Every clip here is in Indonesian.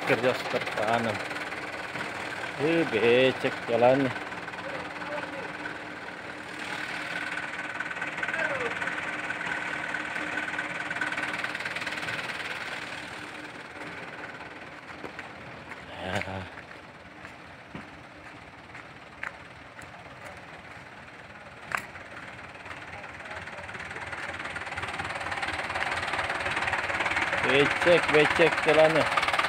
kerja seperti tanam. Becek jalannya. Ya. Becek jalannya.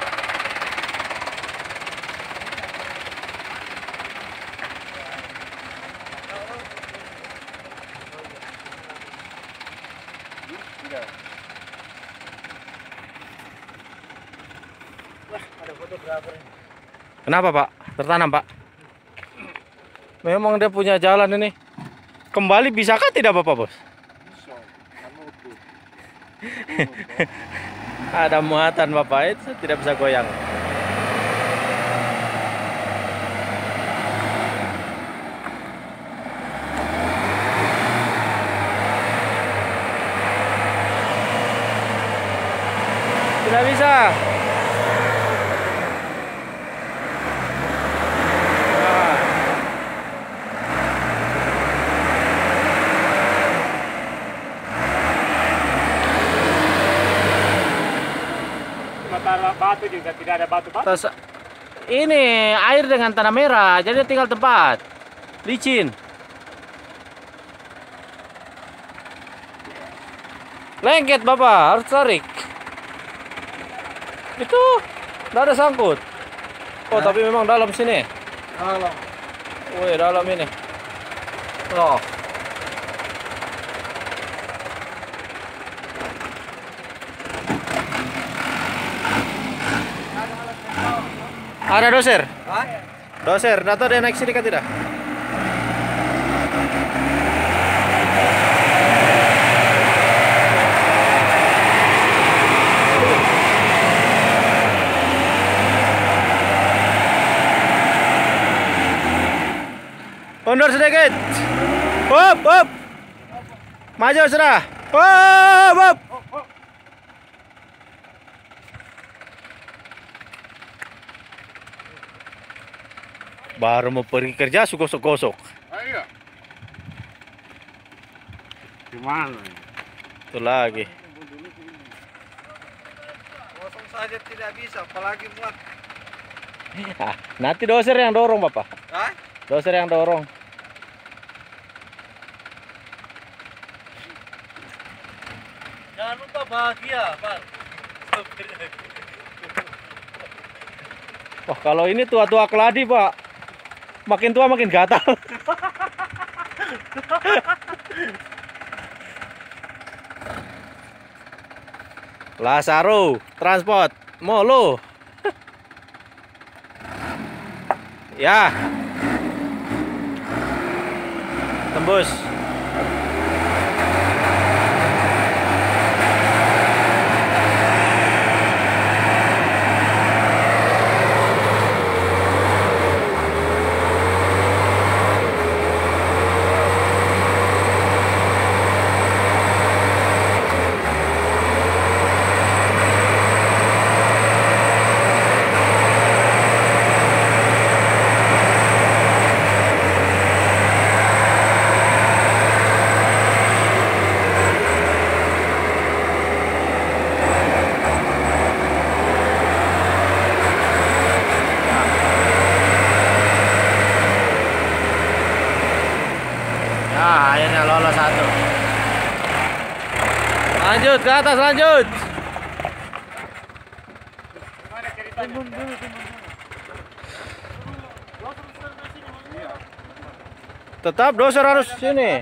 Wah, ada fotografer ini. Kenapa, Pak? Tertanam, Pak? Memang dia punya jalan ini. Kembali bisakah tidak, Bapak, Bos? Bisa, kamu tuh. Ada muatan, Bapak, itu tidak bisa goyang. Tidak bisa. Batu juga tidak ada batu-batu. Terus ini air dengan tanah merah, jadi tinggal tempat licin. Lengket, Bapak, harus tarik. Itu tidak ada sangkut. Oh, tapi memang dalam sini. Dalam. Wih, dalam ini. Oh. Ada doser? Hah? Doser, atau dia naik sini kan tidak? Mundur sedikit. Hop, hop. Maju, sudah. Hop, hop. Baru mau pergi kerja, gosok-gosok. Ayo. Gimana? Itu lagi. Kosong saja tidak bisa, apalagi muat. Nanti doser yang dorong, Bapak. Hah? Doser yang dorong. Jangan lupa bahagia, Pak. Wah, kalau ini tua-tua keladi, Pak. Makin tua makin gatal. Lasaro, transport, molo. Ya. Tembus. Nah, akhirnya lolos satu. Lanjut ke atas, lanjut. Gimana ceritanya? Timbun dulu. Tetap doser harus sini.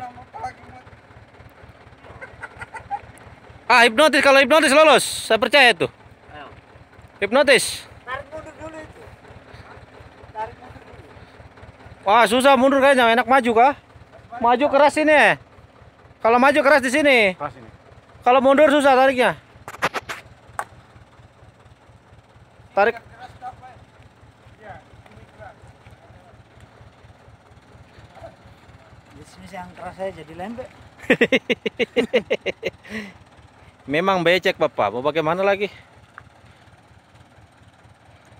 Ah, hipnotis, kalau hipnotis lolos. Saya percaya itu. Hipnotis. Tarik mundur dulu itu. Tarik mundur dulu. Wah, susah mundur kayaknya, enak maju kah? Maju keras sini. Kalau maju keras di sini. Pas ini. Kalau mundur susah tariknya. Tarik. Bisnis yang keras saya jadi lembek. Memang becek, Bapak. Mau bagaimana lagi?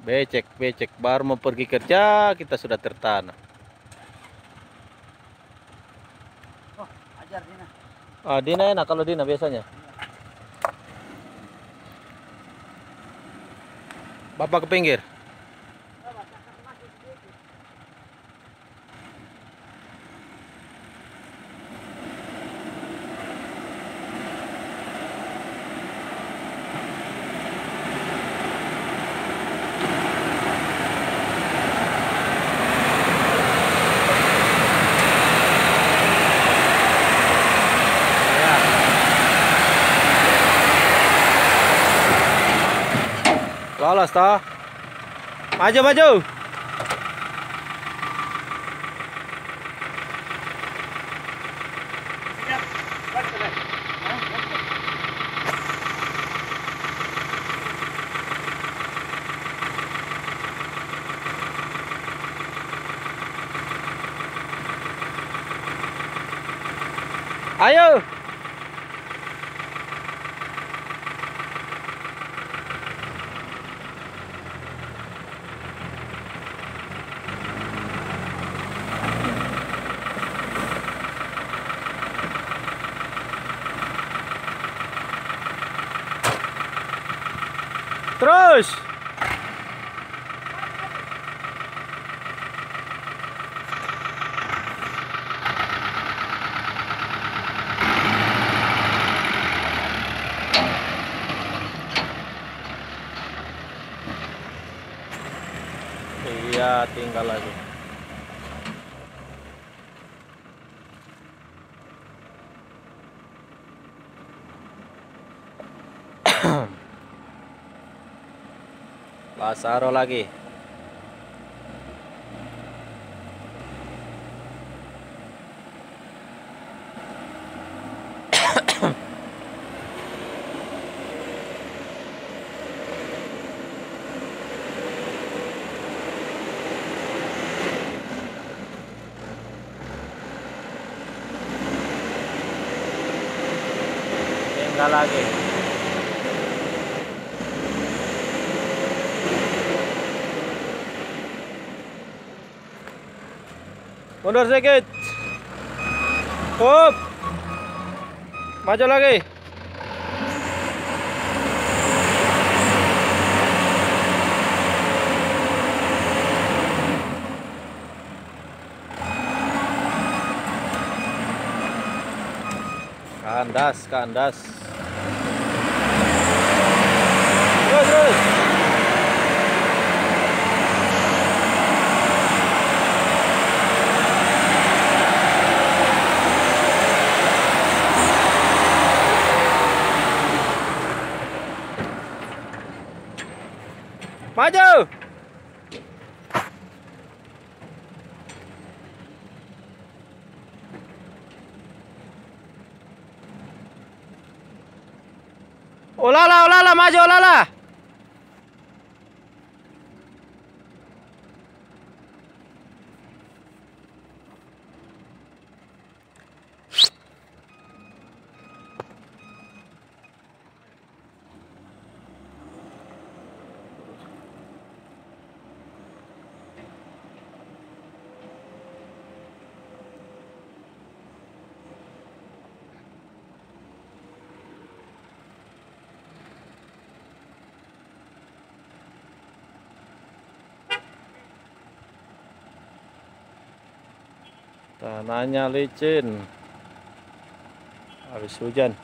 Becek, becek. Baru mau pergi kerja, kita sudah tertanam. Oh, ajar Dina. Ah, Dina enak kalau Dina biasanya. Bapak ke pinggir. Lolos toh. Maju, maju. Ayo. Terus. Iya, tinggal lagi. Lasaro lagi. Tinggal lagi. Mundur sedikit. Up. Maju lagi. Kandas, kandas. Terus, terus. Maju. Ulala, ulala, maju, ulala. Tanahnya licin. Habis hujan.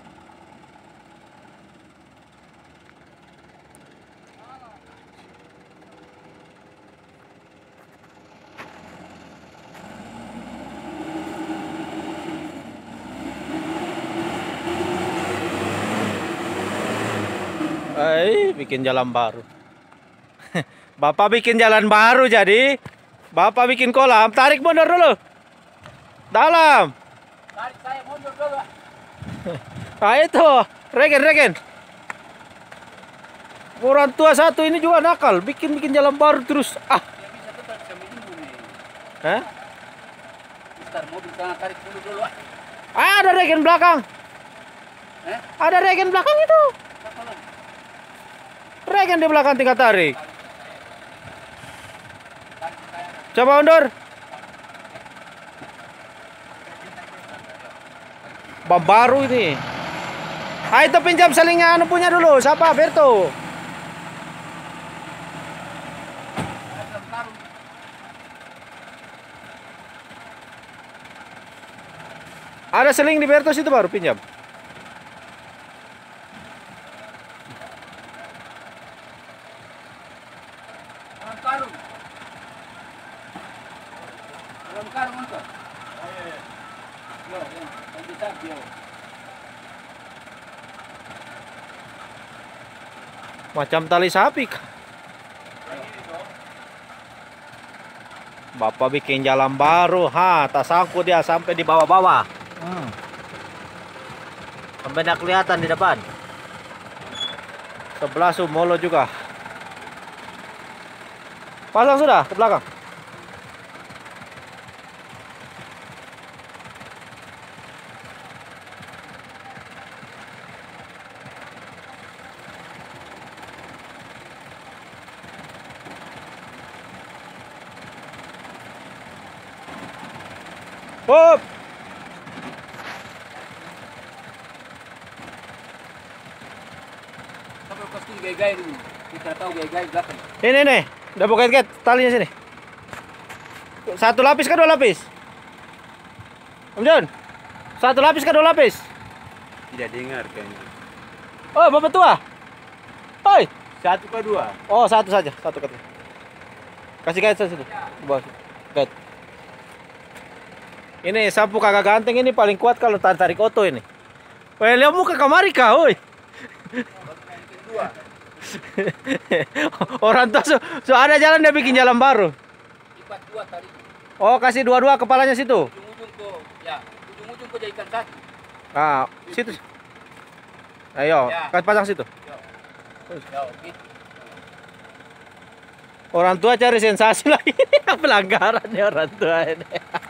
Bikin jalan baru. Bapak bikin jalan baru jadi. Bapak bikin kolam. Tarik mundur dulu. Dalam. Tarik saya mundur dulu. Nah itu. Regen, regen. Orang tua satu ini juga nakal. Bikin jalan baru terus. Ah. Ya bisa tetap bisa menunggu nih. Hah? Ntar mobil tangan tarik mundur dulu. Ada regen belakang. Ada regen belakang itu. Regen di belakang tinggal tarik. Coba undur. Bam baru ini. Ayo itu pinjam selingnya anu punya dulu. Siapa? Berto. Ada seling di Berto situ baru pinjam. Karung. Dalam karung itu. Yo, yang bisa dia. Macam tali sapi. Bapak bikin jalan baru. Ha, tak sangkut dia sampai di bawah-bawah. Sampai tidak kelihatan di depan. Sebelah Sumolo juga. Pasang sudah ke belakang. Hop. Kalau pasti gay-gay dulu. Kita tahu gay-gay belakang. Ini nih, udah buka ket talinya sini. Satu lapis ke dua lapis? Om John, satu lapis ke dua lapis? Tidak dengar kayaknya. Oh, bapak tua. Hoi. Satu ke dua. Oh, satu saja, satu ket. Kasih kait situ. Di bawah. Kait. Ini sapu kagak ganteng ini paling kuat kalau tarik oto ini. Weh, lihat muka kamari kau, woi. Orang tua ada jalan dia bikin jalan baru. Lipat dua tali. Oh, kasih dua-dua kepalanya situ. Ujung-ujung kok, ya. Ujung-ujung kok jadikan satu. Ah, situ. Ayo, Ya. kasih pasang situ. Ya, gitu. Orang tua cari sensasi lagi. Pelanggaran ya orang tua ini.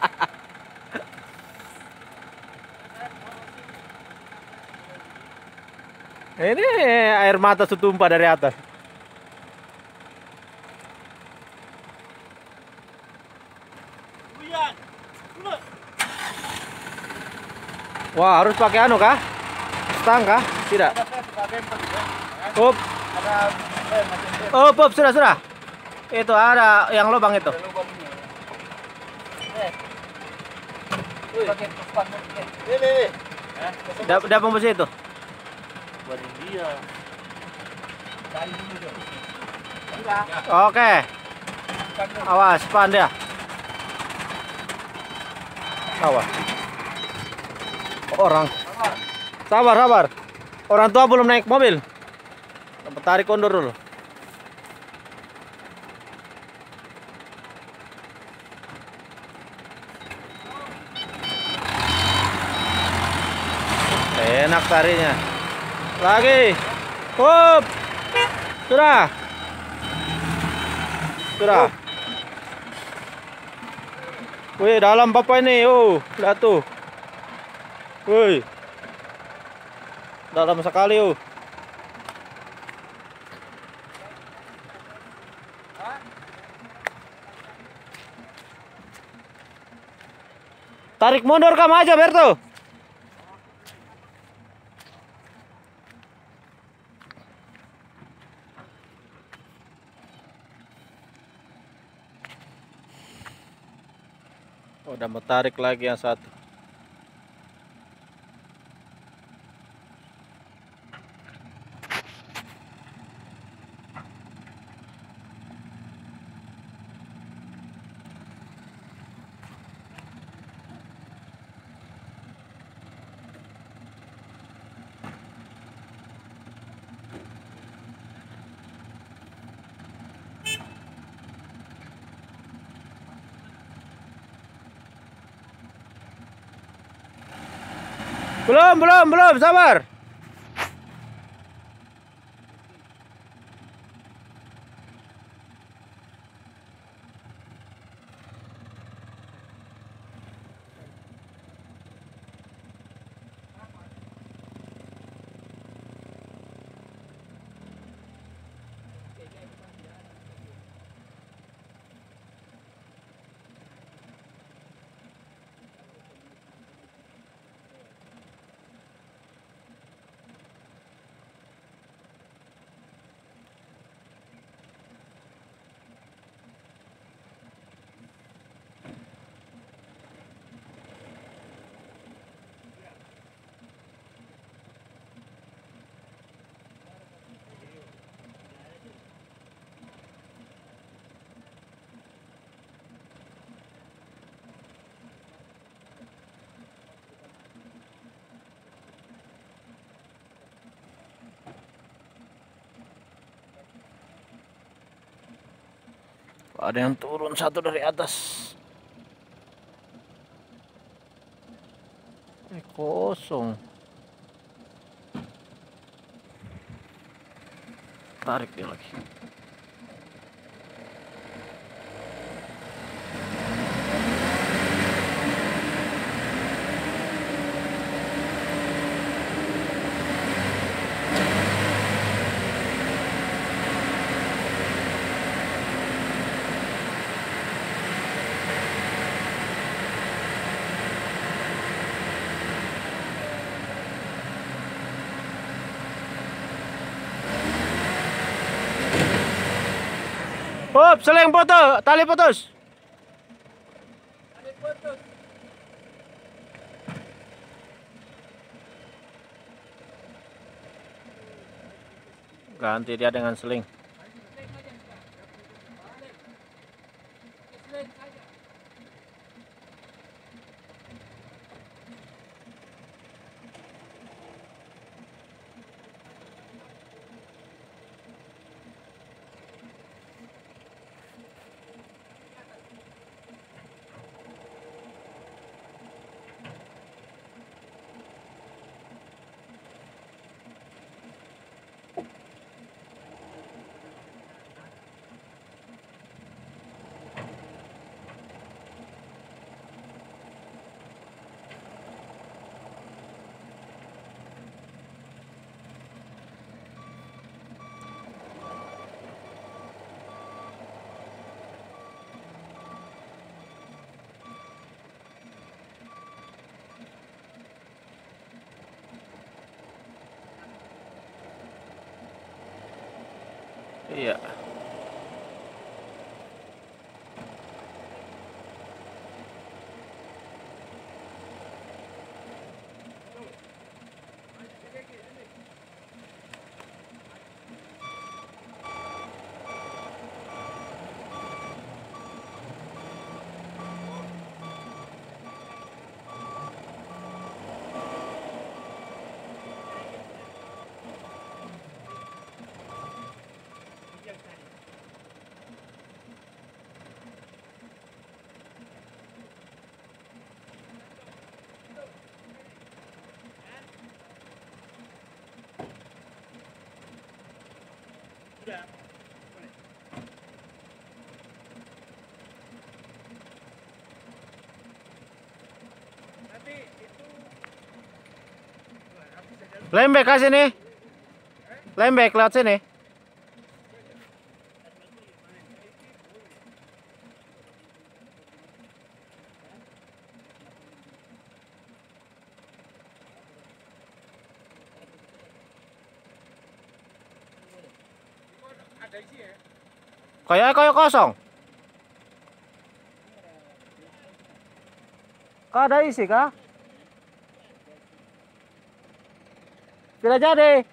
Ini air mata tumpah dari atas. Wah, harus pakai anu kah? Stang kah? Tidak. Up. Up, sudah. Itu ada yang lubang itu. Udah pembesi itu. Dia. Oke. Awas, pan dia. Awas. Orang. Sabar. Orang tua belum naik mobil. Tarik kondur dulu. Enak tarinya. Lagi. Hup. Sudah. Wih, dalam bapak ini. Oh, lihat tuh. Wih. Dalam sekali, oh. Tarik mundur kamu aja, Berto. Udah mau tarik lagi yang satu. Belum, sabar. Ada yang turun satu dari atas. Kosong. Tarik dia lagi. Hop, seleng putus, tali putus. Ganti dia dengan seling. Iya. Lembek ke sini. Lembek lewat sini. Kayak kosong. Kak ada isi kah? Tidak jadi.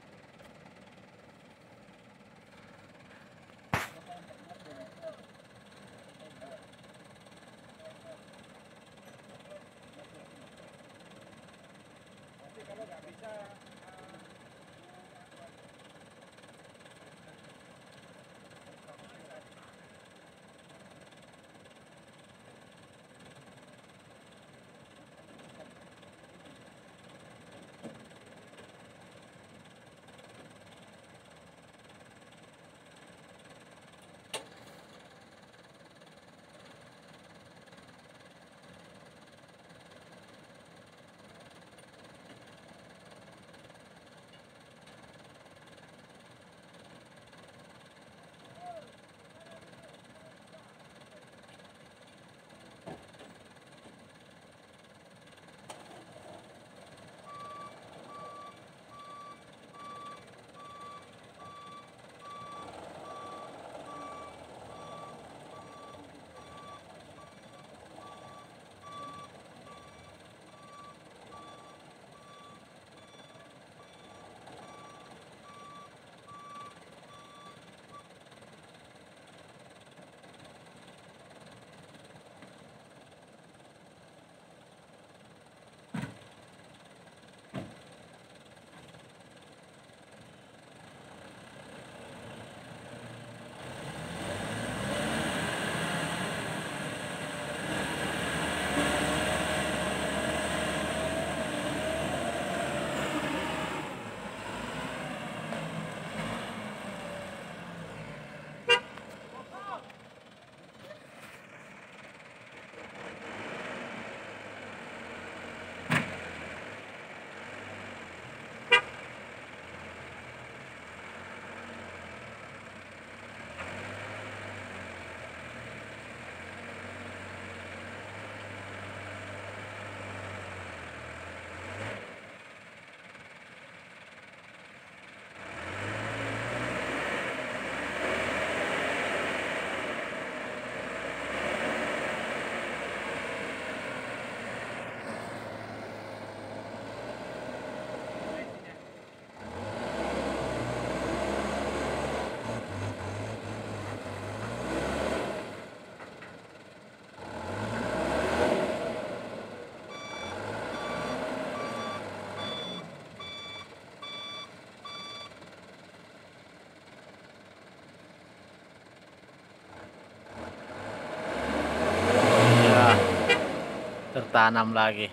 tertanam lagi.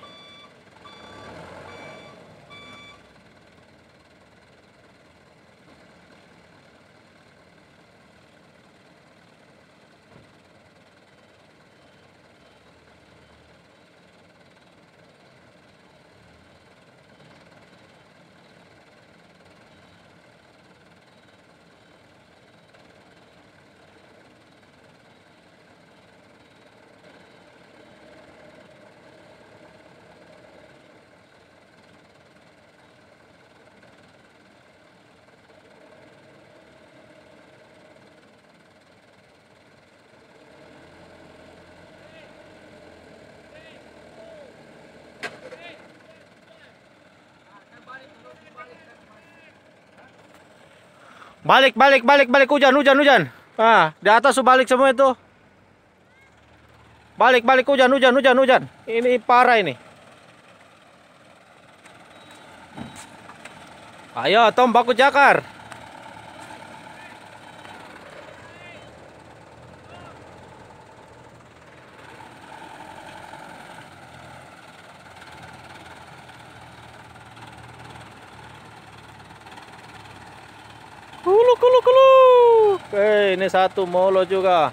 Balik, balik, balik, balik, hujan, hujan, hujan. Ah, di atas tuh balik semua itu. Balik, balik, hujan, hujan, hujan, hujan. Ini parah ini. Ayo, Tom, baku jakar. Kulu, kulu, kulu. Ini satu molo juga.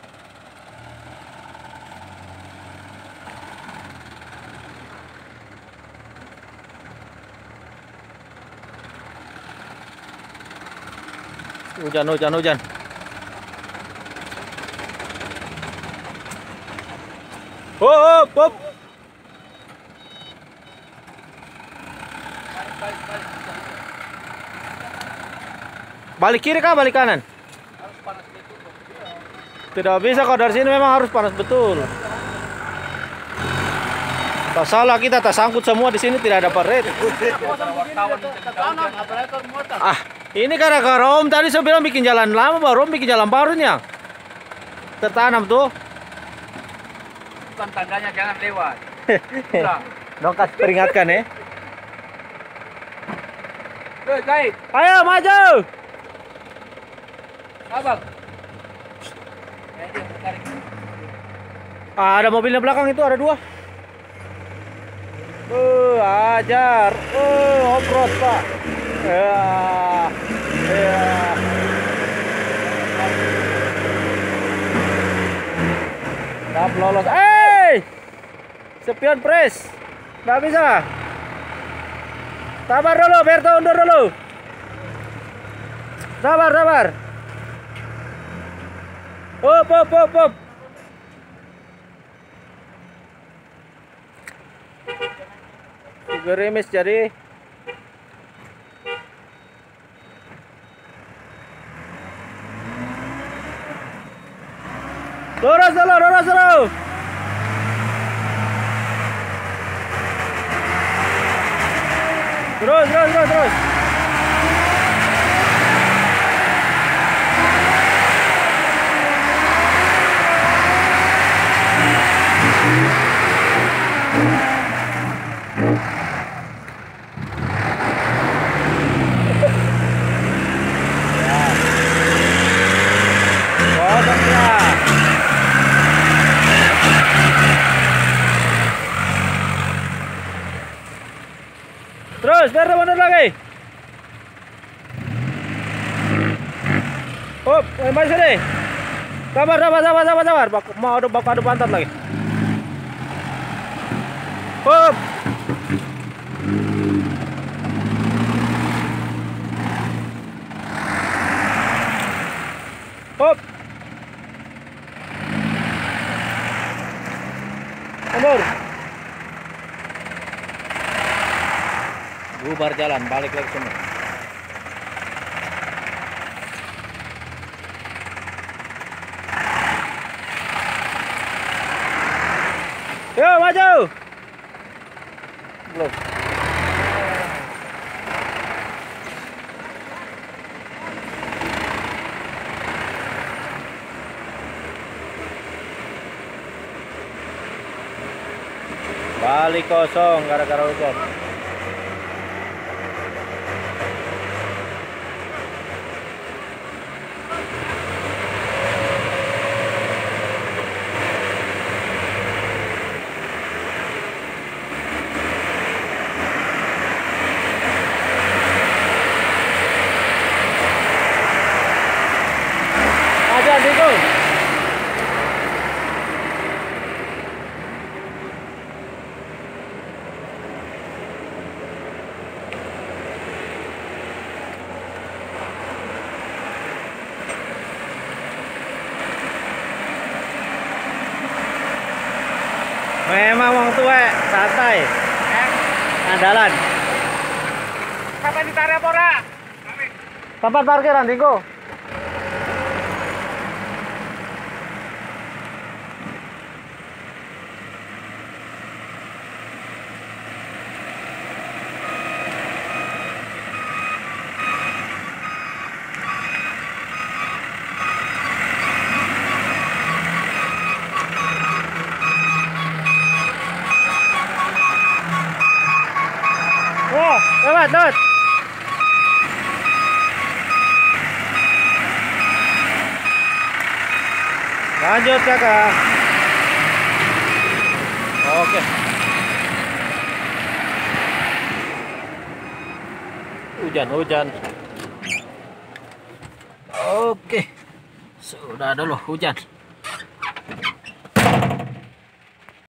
Hujan, hujan, hujan. Hop, hop. Balik kiri kah, balik kanan? Harus panas betul. Tidak bisa, kalau dari sini memang harus panas betul. Tak salah kita, tak sangkut semua di sini, tidak ada paret. Ah, ini gara-gara Om tadi saya bilang bikin jalan lama, baru Om bikin jalan barunya. Tertanam tuh. Bukan tandanya jangan lewat. Dong kasih peringatkan ya. Guys, Ayo maju. abang. Ah, ada mobilnya belakang itu, ada dua. Ajar. Off-road, Pak. Ya. Ya. Dapat lolos. Spion press. Nggak bisa. Sabar dulu, Berto, undur dulu. Sabar, sabar. Hop, hop, hop, hop. Gerimis jadi. Lurus dulu, lurus dulu. Terus, terus, terus, terus. Terus, biar mundur lagi. Hop, mari sini. Sabar, sabar, sabar, sabar, sabar. Mau ada bakal adu pantat lagi. Hop. Hop. Mundur. Bubar jalan, balik lagi semua. Yo, maju. Belum. Balik kosong gara-gara hujan. santai. Eh, Andalan. kapan ditarik apa ora? Tempat parkiran, Diko. Oh, lewat. Lanjut, Kakak. Oke. Hujan. Oke. Sudah dulu hujan.